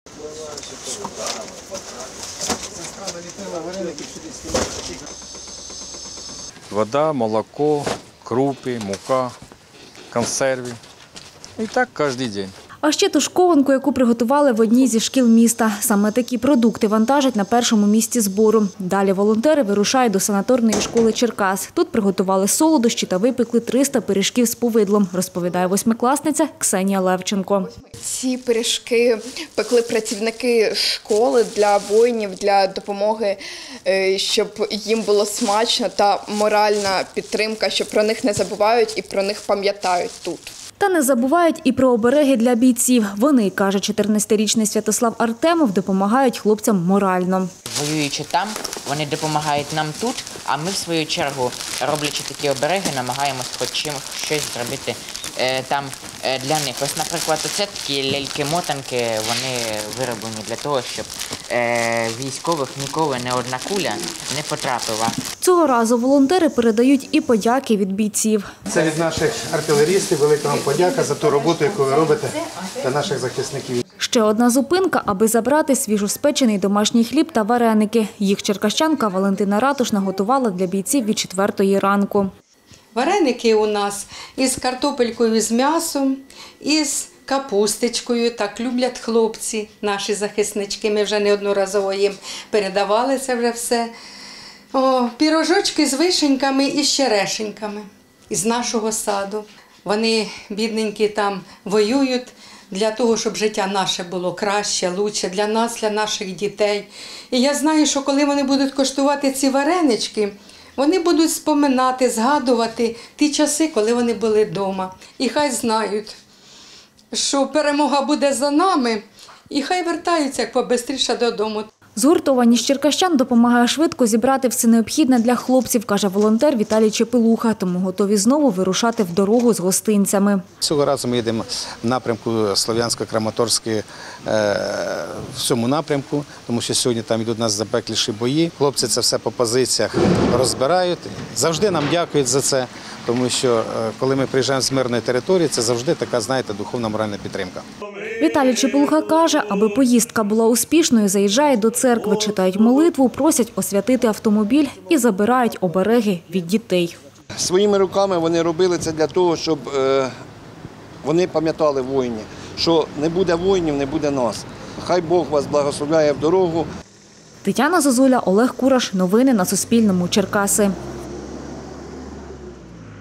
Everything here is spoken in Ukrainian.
Вода, молоко, крупи, мука, консерви. І так кожен день. А ще тушкованку, яку приготували в одній зі шкіл міста. Саме такі продукти вантажать на першому місці збору. Далі волонтери вирушають до санаторної школи Черкас. Тут приготували солодощі та випекли 300 пиріжків з повидлом, розповідає восьмикласниця Ксенія Левченко. Ці пиріжки пекли працівники школи для воїнів, для допомоги, щоб їм було смачно та моральна підтримка, що про них не забувають і про них пам'ятають тут. Та не забувають і про обереги для бійців. Вони, каже 14-річний Святослав Артемов, допомагають хлопцям морально. Воюючи там, вони допомагають нам тут, а ми, в свою чергу, роблячи такі обереги, намагаємось хоч щось зробити там для них. Ось, наприклад, оце такі ляльки-мотанки, вони вироблені для того, щоб військових ніколи не одна куля не потрапила. Цього разу волонтери передають і подяки від бійців. Це від наших артилерістів, велика вам подяка за ту роботу, яку ви робите для наших захисників. Ще одна зупинка, аби забрати свіжоспечений домашній хліб та вареники. Їх черкащанка Валентина Ратушна готувала для бійців від 4-ї ранку. Вареники у нас із картопелькою з м'ясом, із капусточкою. Так люблять хлопці, наші захиснички. Ми вже неодноразово їм передавали це вже все. Пірожочки з вишеньками і з черешеньками із нашого саду. Вони, бідненькі, там воюють для того, щоб життя наше було краще, лучше для нас, для наших дітей. І я знаю, що коли вони будуть коштувати ці варенички, вони будуть споминати, згадувати ті часи, коли вони були вдома. І хай знають, що перемога буде за нами, і хай вертаються як побистріше додому. Згуртованість черкащан допомагає швидко зібрати все необхідне для хлопців, каже волонтер Віталій Чепелуха, тому готові знову вирушати в дорогу з гостинцями. Цього разу ми їдемо в напрямку Слов'янсько-Краматорської, в цьому напрямку, тому що сьогодні там йдуть у нас запекліші бої. Хлопці це все по позиціях розбирають, завжди нам дякують за це, тому що коли ми приїжджаємо з мирної території, це завжди така, знаєте, духовна моральна підтримка. Віталій Чепелуха каже, аби поїздка була успішною, заїжджає до церкви, читають молитву, просять освятити автомобіль і забирають обереги від дітей. Своїми руками вони робили це для того, щоб вони пам'ятали воїнів, що не буде воїнів, не буде нас. Хай Бог вас благословляє в дорогу. Тетяна Зозуля, Олег Кураш. Новини на Суспільному. Черкаси.